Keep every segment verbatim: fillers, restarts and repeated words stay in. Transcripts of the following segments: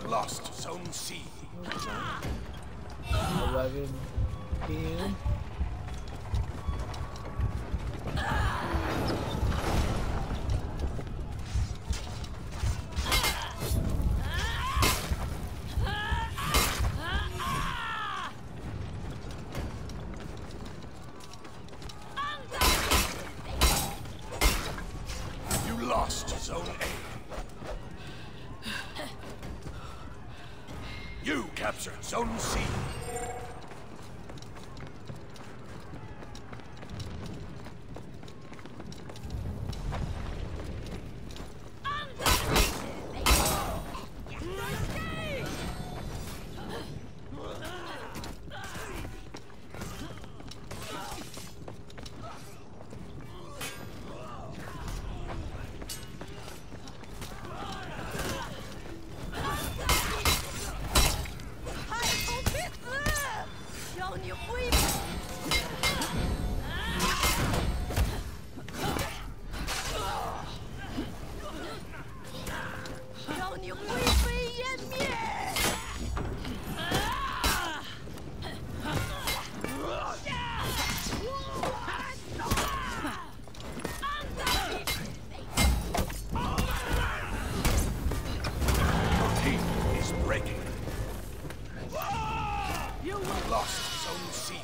Lost Zone C. eleven P M You lost Zone A. You captured Zone C. Lost Zone C.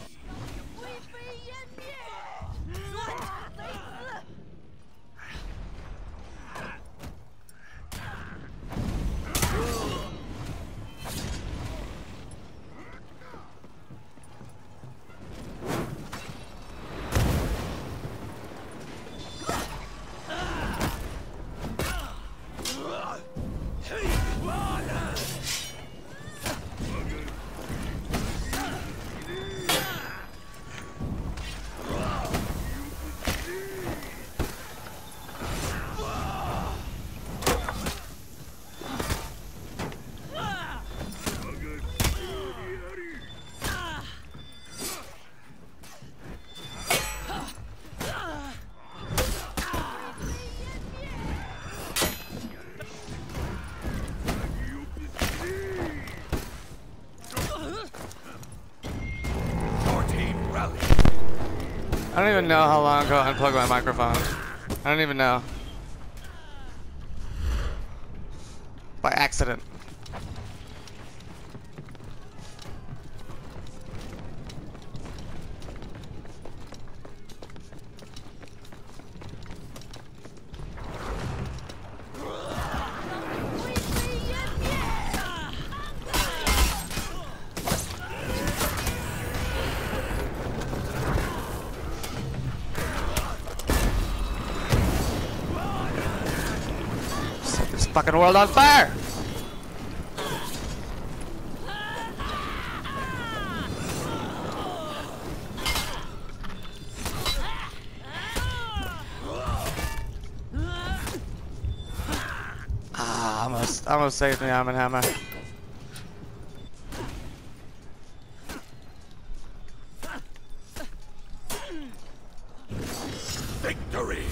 I don't even know how long ago I unplugged my microphone. I don't even know. By accident. Fucking world on fire! Ah, almost, almost saved me, I'm in hammer. Victory!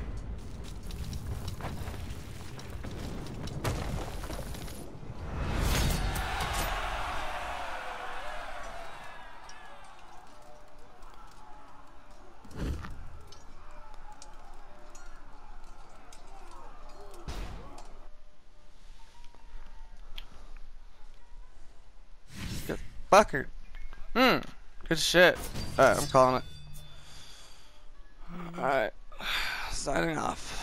Good fucker. Hmm. Good shit. Alright, I'm calling it. Alright. Signing off.